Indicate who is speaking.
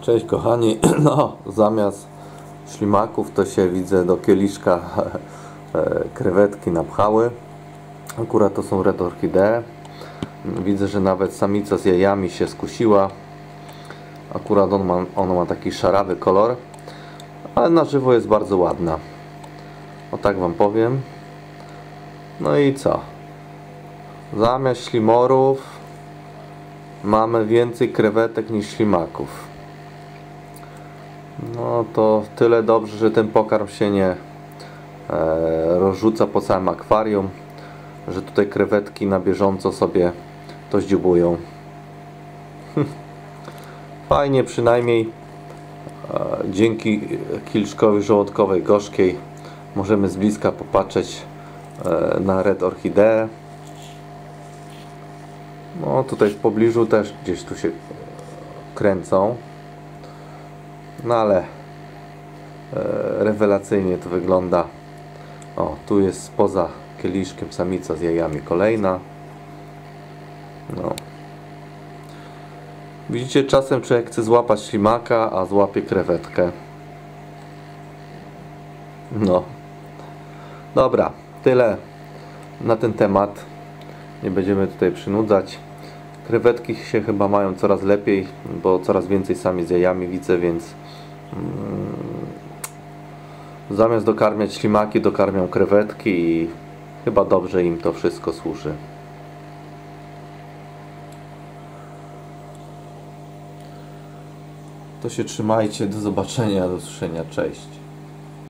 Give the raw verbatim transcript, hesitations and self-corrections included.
Speaker 1: Cześć kochani, no zamiast ślimaków to się widzę do kieliszka krewetki napchały. Akurat to są red orchidee. Widzę, że nawet samica z jajami się skusiła. Akurat on ma, ona ma taki szarawy kolor, ale na żywo jest bardzo ładna. O tak wam powiem. No i co? Zamiast ślimorów mamy więcej krewetek niż ślimaków. No to tyle dobrze, że ten pokarm się nie e, rozrzuca po całym akwarium, że tutaj krewetki na bieżąco sobie to zdziubują. Fajnie, przynajmniej e, dzięki kieliszkowi żołądkowej gorzkiej możemy z bliska popatrzeć e, na red orchidee. No tutaj w pobliżu też gdzieś tu się kręcą. No ale e, rewelacyjnie to wygląda. O, tu jest poza kieliszkiem samica z jajami kolejna. No. Widzicie, czasem człowiek chce złapać ślimaka, a złapie krewetkę. No. Dobra, tyle na ten temat. Nie będziemy tutaj przynudzać. Krewetki się chyba mają coraz lepiej, bo coraz więcej sami z jajami widzę, więc mm, zamiast dokarmiać ślimaki, dokarmią krewetki i chyba dobrze im to wszystko służy. To się trzymajcie, do zobaczenia, do usłyszenia, cześć.